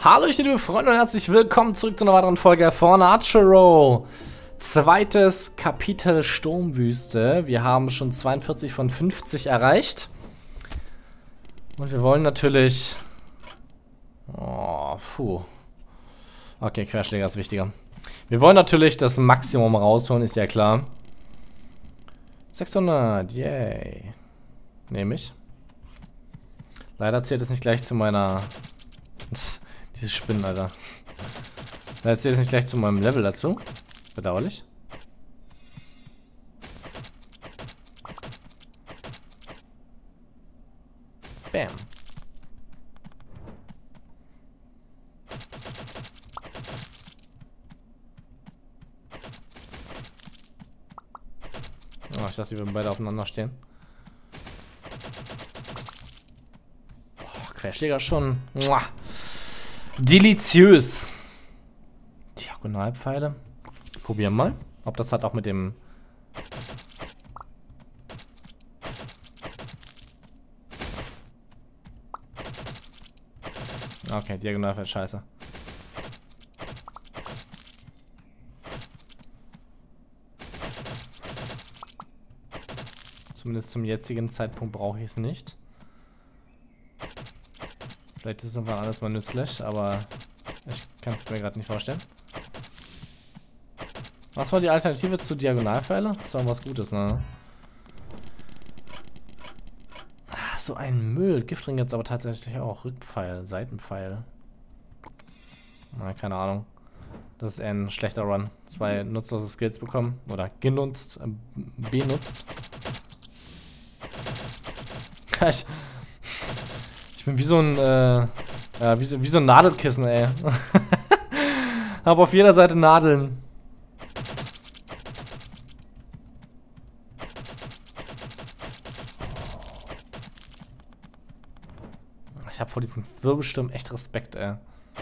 Hallo liebe Freunde und herzlich willkommen zurück zu einer weiteren Folge von Archero. Zweites Kapitel Sturmwüste. Wir haben schon 42 von 50 erreicht. Und wir wollen natürlich... Oh, puh. Okay, Querschläger ist wichtiger. Wir wollen natürlich das Maximum rausholen, ist ja klar. 600, yay. Nehme ich. Leider zählt es nicht gleich zu meiner... Diese Spinnen, Alter. Leider zählt es nicht gleich zu meinem Level dazu. Bedauerlich. Bam. Oh, ich dachte, die würden beide aufeinander stehen. Oh, Querschläger schon. Muah. Deliziös. Diagonalpfeile. Probieren mal, ob das halt auch mit dem... Okay, Diagonalpfeil, scheiße. Zumindest zum jetzigen Zeitpunkt brauche ich es nicht. Vielleicht ist es irgendwann alles mal nützlich, aber ich kann es mir gerade nicht vorstellen. Was war die Alternative zu Diagonalpfeile? Das war was Gutes, ne? Ach, so ein Müll. Giftring jetzt aber tatsächlich auch. Rückpfeil, Seitenpfeil. Na, keine Ahnung. Das ist eher ein schlechter Run. 2 nutzlose Skills bekommen. Oder benutzt. Ich bin wie so ein, wie so ein Nadelkissen, ey. Hab auf jeder Seite Nadeln. Ich hab vor diesen Wirbelstürmen echt Respekt, ey.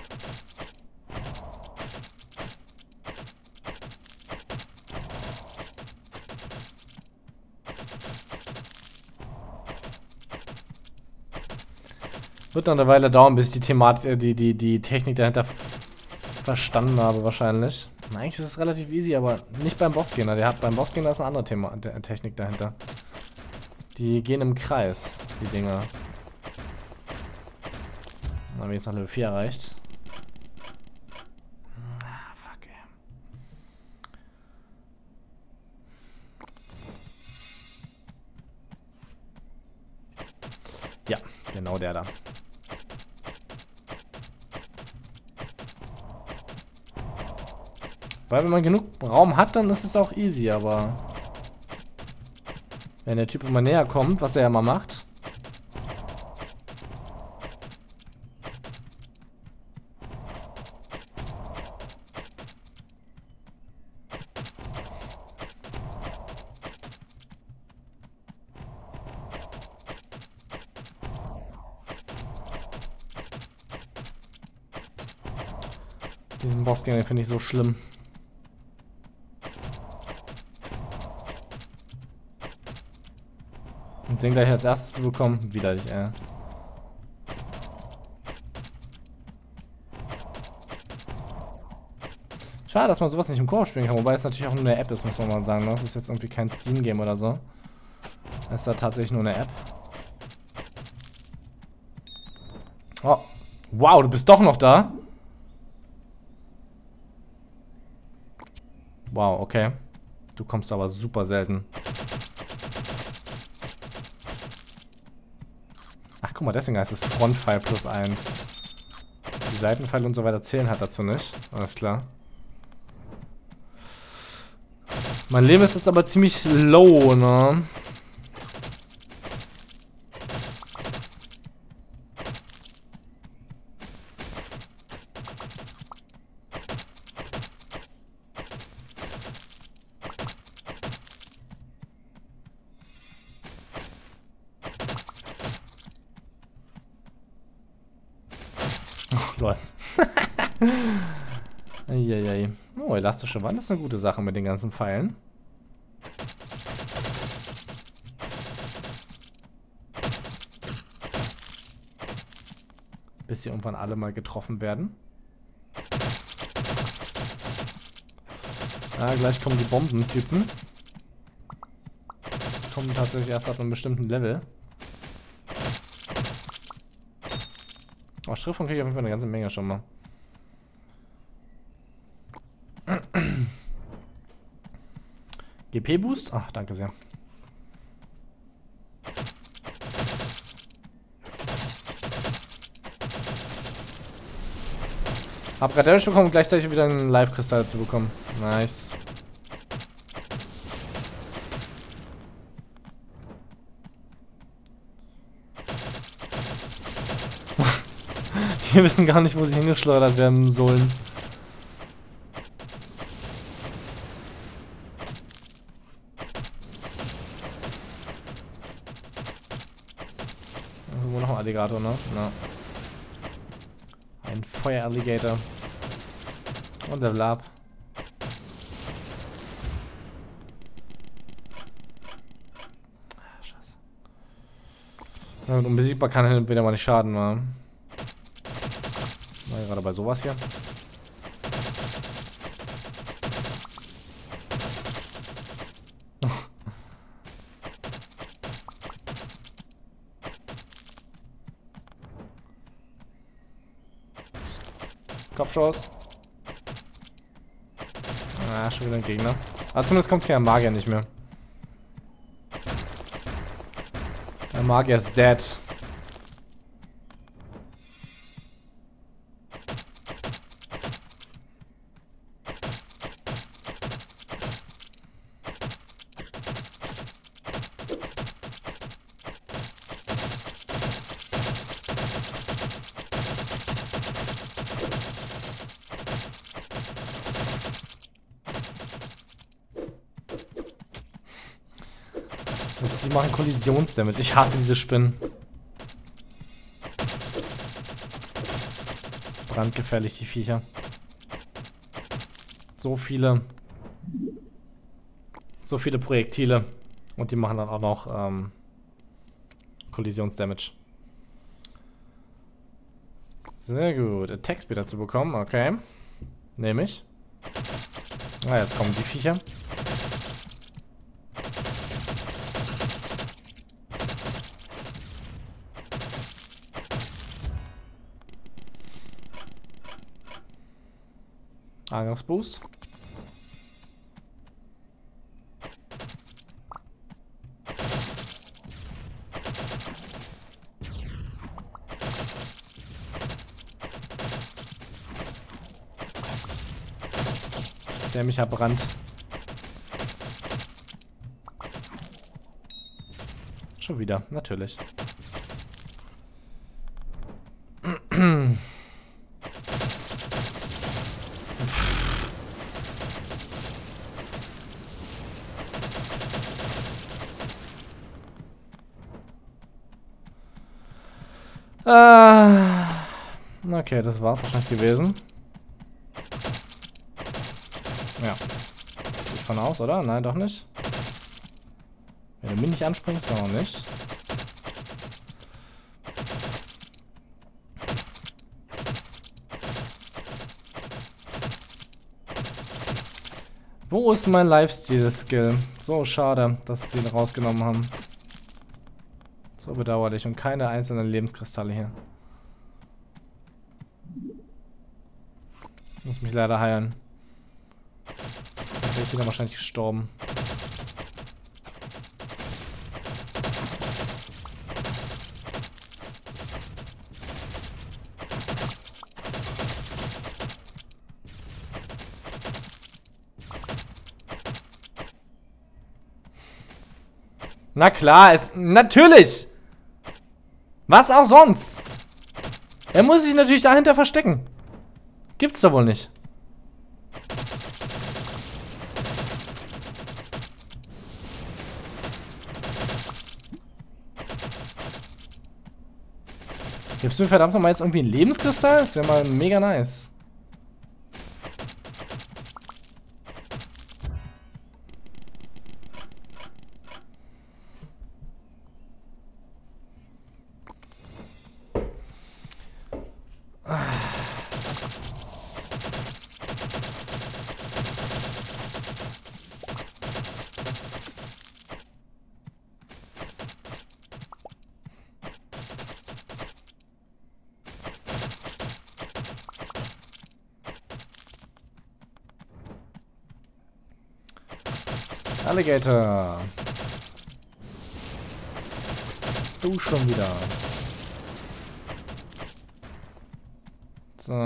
Wird noch eine Weile dauern, bis ich die Thematik, die Technik dahinter verstanden habe, wahrscheinlich. Eigentlich ist es relativ easy, aber nicht beim Bossgegner. Beim Bossgegner ist eine andere Technik dahinter. Die gehen im Kreis, die Dinger. Na, wenn jetzt noch Level 4 erreicht. Ah, fuck, ey. Ja, genau der da. Weil wenn man genug Raum hat, dann ist es auch easy, aber wenn der Typ immer näher kommt, was er ja mal macht. Diesen Bossgänger finde ich so schlimm. Und den gleich als erstes zu bekommen, widerlich, ey. Schade, dass man sowas nicht im Koop spielen kann, wobei es natürlich auch nur eine App ist, muss man mal sagen. Das ist jetzt irgendwie kein Steam-Game oder so. Es ist da tatsächlich nur eine App. Oh. Wow, du bist doch noch da? Wow, okay. Du kommst aber super selten. Ach, guck mal, deswegen heißt es Frontpfeil plus 1. Die Seitenpfeile und so weiter zählen halt dazu nicht. Alles klar. Mein Leben ist jetzt aber ziemlich low, ne? Lol. Eieiei. Oh, elastische Wand ist eine gute Sache mit den ganzen Pfeilen. bis sie irgendwann alle mal getroffen werden. Ah, gleich kommen die Bombentypen. Die kommen tatsächlich erst ab einem bestimmten Level. Oh, Schriften kriege ich auf jeden Fall eine ganze Menge schon mal. GP-Boost? Ach, danke sehr. Hab gerade Damage bekommen, um gleichzeitig wieder einen Live-Kristall zu bekommen. Nice. Die wissen gar nicht, wo sie hingeschleudert werden sollen. Irgendwo noch ein Alligator, ne? Ja. Ein Feueralligator. Und Level Up. Ah, scheiße. Ja, und unbesiegbar kann halt wieder mal nicht schaden, ne? Mal gerade bei sowas hier. Kopfschuss. Ah, schon wieder ein Gegner. Aber zumindest kommt hier ein Magier nicht mehr. Der Magier ist dead. Die machen Kollisionsdamage. Ich hasse diese Spinnen. Brandgefährlich, die Viecher. So viele. So viele Projektile. Und die machen dann auch noch Kollisionsdamage. Sehr gut. Attack Speed dazu bekommen. Okay. Nehme ich. Ah, jetzt kommen die Viecher. Angriffsboost. Der mich verbrannt. Schon wieder, natürlich. Okay, das war's wahrscheinlich gewesen. Ja. Gehe ich von aus, oder? Nein, doch nicht. Wenn du mich nicht anspringst, dann auch nicht. Wo ist mein Lifesteal-Skill? So schade, dass sie ihn rausgenommen haben. So bedauerlich und keine einzelnen Lebenskristalle hier. Ich muss mich leider heilen. Dann wäre ich wieder wahrscheinlich gestorben. Na klar, natürlich! Was auch sonst? Er muss sich natürlich dahinter verstecken. Gibt's doch wohl nicht. Gibst du verdammt nochmal jetzt irgendwie einen Lebenskristall? Das wäre mal mega nice. Alligator. Du schon wieder. So.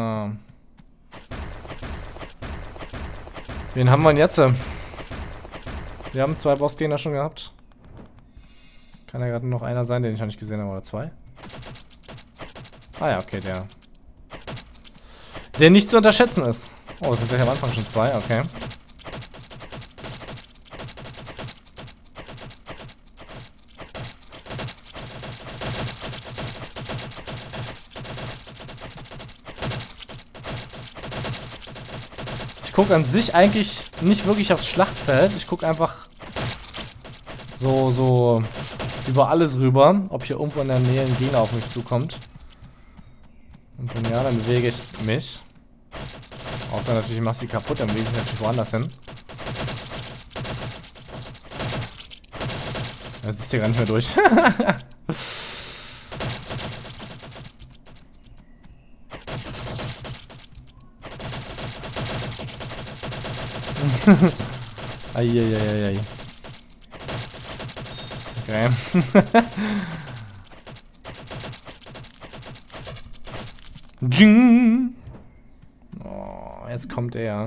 Wen haben wir denn jetzt? Wir haben 2 Bossgegner schon gehabt. Kann ja gerade noch einer sein, den ich noch nicht gesehen habe, oder 2? Ah ja, okay, der nicht zu unterschätzen ist. Oh, es sind gleich am Anfang schon 2, okay. Ich gucke an sich eigentlich nicht wirklich aufs Schlachtfeld. Ich gucke einfach so über alles rüber, ob hier irgendwo in der Nähe ein Gegner auf mich zukommt. Und wenn ja, dann bewege ich mich. Außer natürlich, ich mache sie kaputt, dann bewege ich natürlich woanders hin. Jetzt ist hier gar nicht mehr durch. Eieieiei. Okay. Jing. Oh, jetzt kommt er.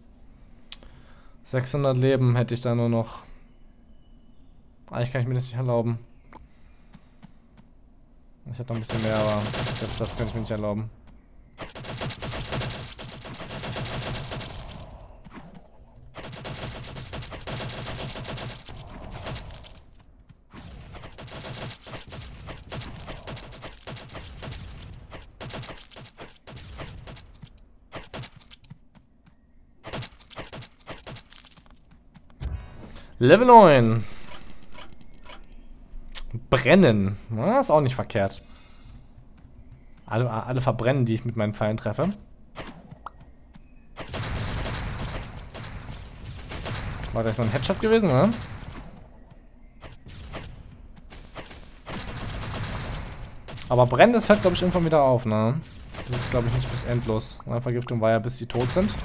600 Leben hätte ich da nur noch. Eigentlich kann ich mir das nicht erlauben. Ich hätte noch ein bisschen mehr, aber selbst das kann ich mir nicht erlauben. Level 9. Brennen. Na, ist auch nicht verkehrt. Alle verbrennen, die ich mit meinen Pfeilen treffe. War gleich noch ein Headshot gewesen, ne? Aber brennen, das hört, glaube ich, irgendwann wieder auf, ne? Das ist, glaube ich, nicht bis endlos. Eine Vergiftung war ja, bis sie tot sind.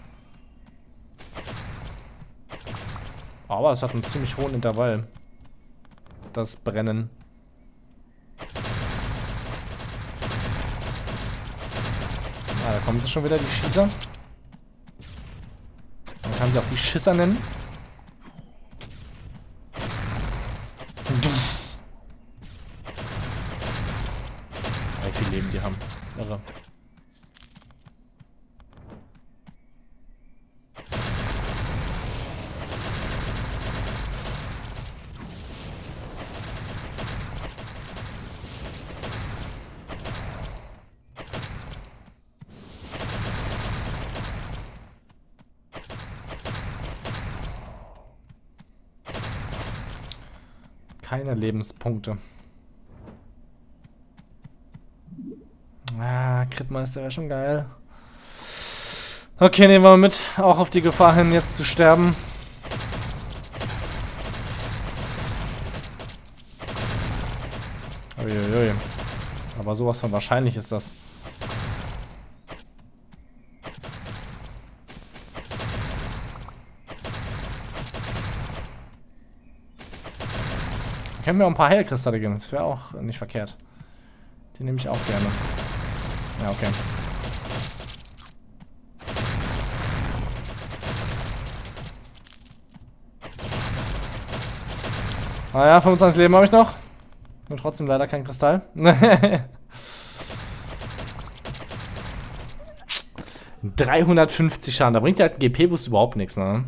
Aber es hat einen ziemlich hohen Intervall. Das Brennen. Ah, da kommen sie schon wieder, die Schießer. Man kann sie auch die Schisser nennen. Wie viel Leben die haben. Irre. Keine Lebenspunkte. Ah, Critmeister wäre schon geil. Okay, nehmen wir mit. Auch auf die Gefahr hin, jetzt zu sterben. Uiuiui. Aber sowas von wahrscheinlich ist das. Können wir auch ein paar Heilkristalle geben, das wäre auch nicht verkehrt. Die nehme ich auch gerne. Ja, okay. Naja, 25 Leben habe ich noch. Und trotzdem leider kein Kristall. 350 Schaden, da bringt ja halt ein GP-Boost überhaupt nichts, ne?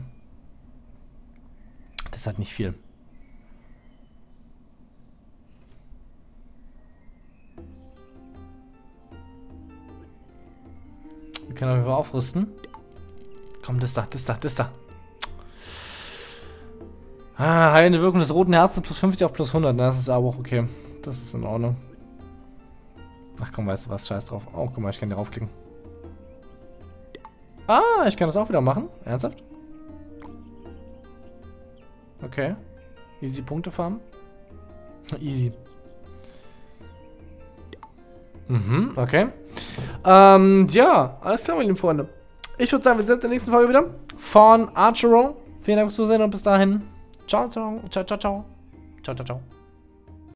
Das ist halt nicht viel. Wir können auf jeden Fall aufrüsten. Komm, das da. Ah, heilende Wirkung des roten Herzens plus 50 auf plus 100. Das ist aber auch okay. Das ist in Ordnung. Ach komm, weißt du was? Scheiß drauf. Oh, guck mal, ich kann hier raufklicken. Ah, ich kann das auch wieder machen. Ernsthaft? Okay. Easy Punkte farmen. Easy. Mhm, okay. Ja, alles klar, meine lieben Freunde. Ich würde sagen, wir sehen uns in der nächsten Folge wieder von Archero. Vielen Dank fürs Zusehen und bis dahin. Ciao, ciao, ciao, ciao, ciao. Ciao, ciao, ciao.